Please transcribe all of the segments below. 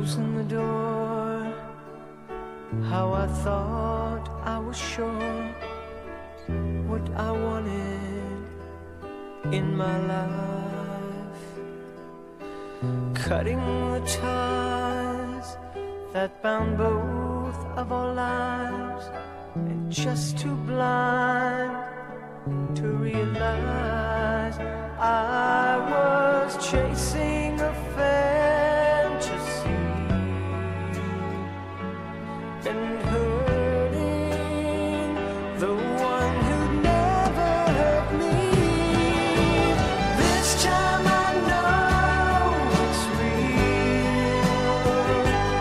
closing the door, how I thought I was sure what I wanted in my life, cutting the ties that bound both of our lives, and just too blind to realize I was chasing a fantasy and hurting the one who'd never hurt me. This time I know it's real.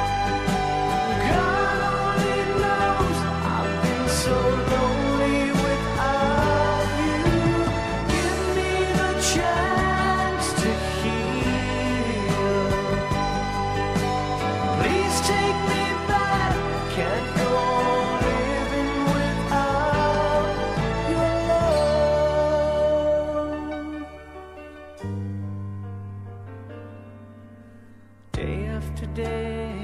God only knows I've been so lonely without you. Give me the chance to heal. Please take me back. Can't go on living without your love. Day after day,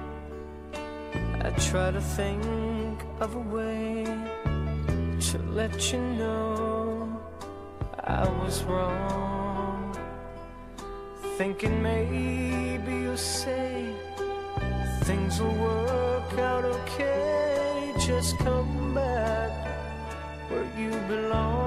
I try to think of a way to let you know I was wrong, thinking maybe you'll say things will work out okay. Just come back where you belong.